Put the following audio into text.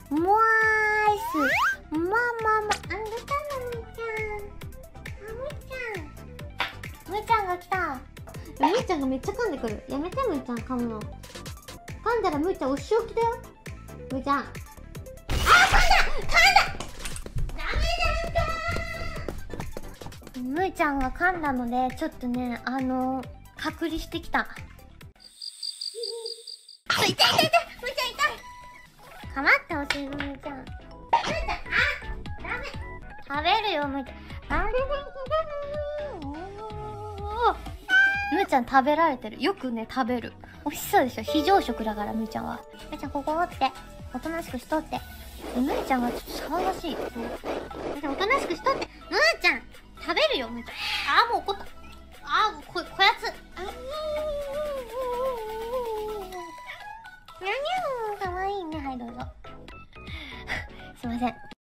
もわーす。まあまあまあ、あんたのむーちゃん。むーちゃんが来た。むーちゃんがめっちゃ噛んでくる。やめて、むーちゃん噛むの。噛んだらむーちゃんお仕置きだよ。むーちゃん。あー、噛んだダメじゃんかー。むーちゃんが噛んだので、ちょっとね、隔離してきた。痛い痛い痛い、むーちゃん痛い。かまってほしい、むーちゃん。むーちゃん、あ、ダメ。食べるよ、むーちゃん。むーちゃん食べられてる。よくね、食べる。美味しそうでしょ。非常食だから、むーちゃんは。むーちゃん、ここおって。おとなしくしとって。むーちゃんがちょっと騒がしい。むーちゃん、おとなしくしとって。むーちゃん、食べるよ、むーちゃん。あー、もう怒った。あー、もうこやつ。にゃにゃー、かわいいね。はい、どうぞ。すいません。